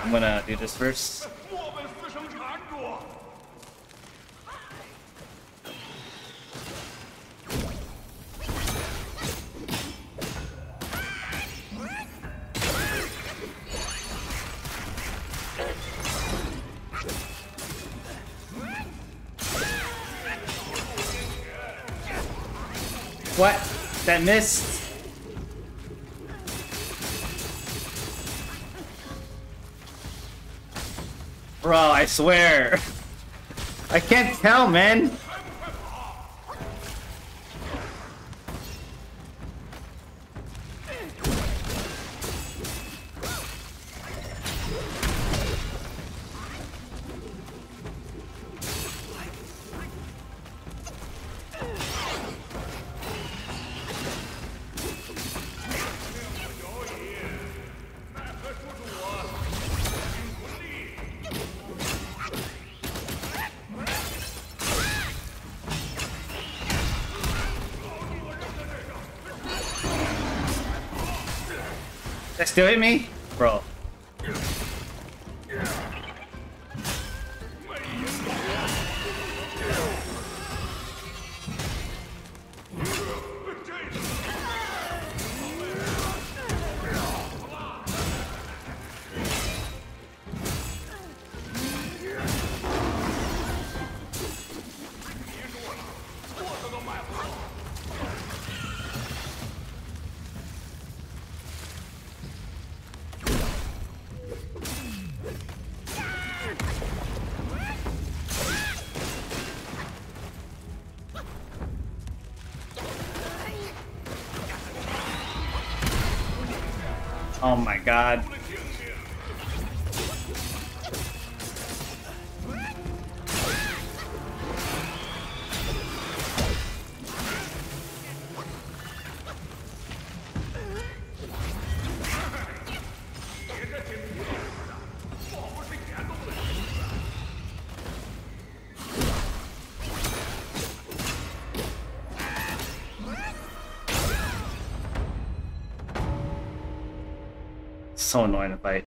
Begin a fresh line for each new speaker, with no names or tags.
I'm gonna do this first. What? That missed? Bro, I swear. I can't tell, man. That still hit me? Bro. Oh my god. So annoying to fight.